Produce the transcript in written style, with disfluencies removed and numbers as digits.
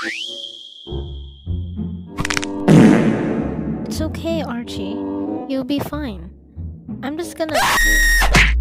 It's okay, Archie. You'll be fine. I'm just gonna.